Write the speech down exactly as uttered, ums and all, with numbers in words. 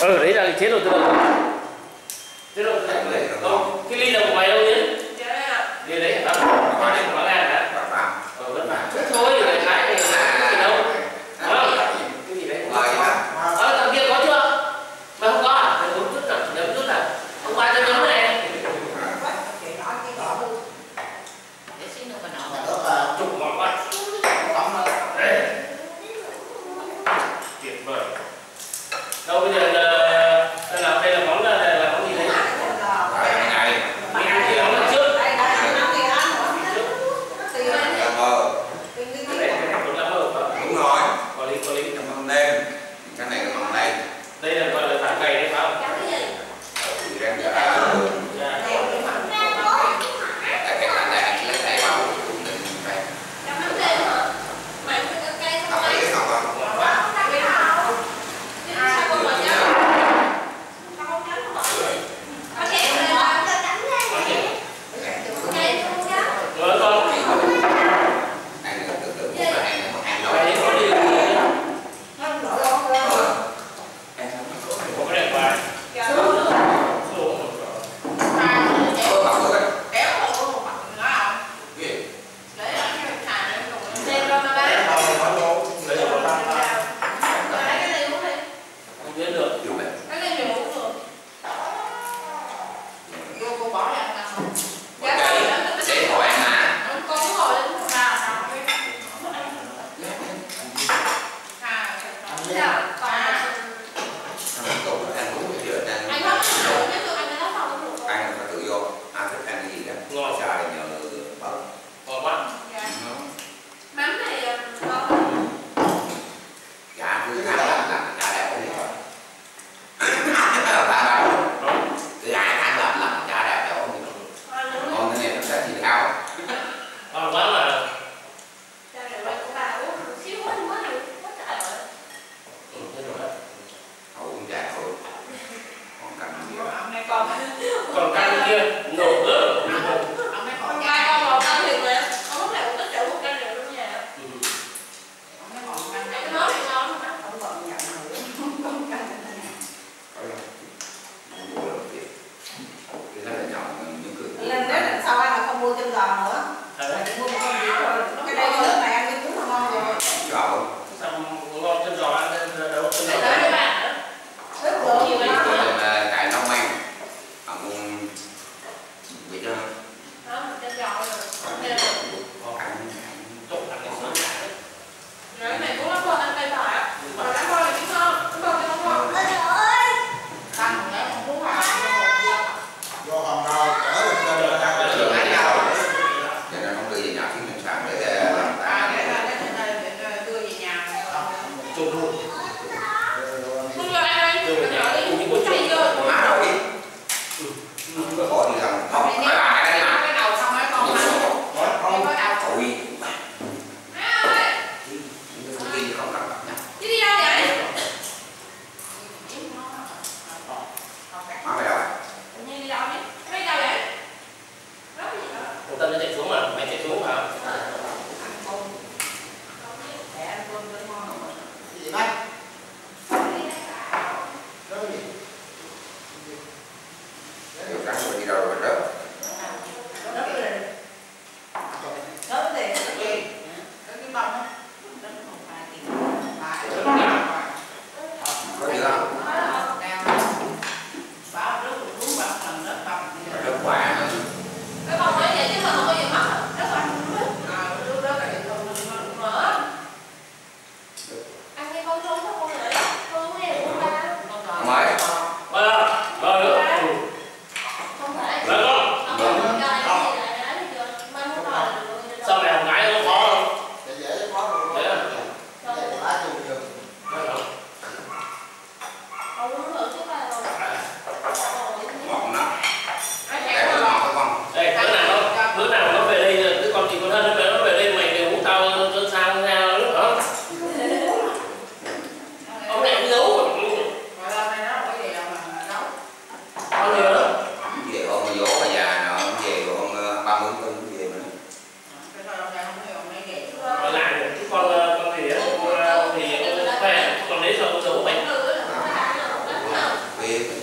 Ừ, đấy là chế độ tự động. Chế độ tự động đấy. Không, cái ly là của mày đâu Yến? Ly đấy hả? Qua đây của bác Lan hả? Ờ, vẫn phải. Chút thôi, cái này cái gì đâu? Không? Cái gì đấy? Ờ, thằng kia có chưa? Mày không có à? Mày uống chút nào, nhấm chút nào. Hôm qua cho nhấm này. Chụp mỏi quá. Đấy. Tuyệt vời. Đâu bây giờ là đây là đây là món là là món gì đấy? Mì ăn chưa? thì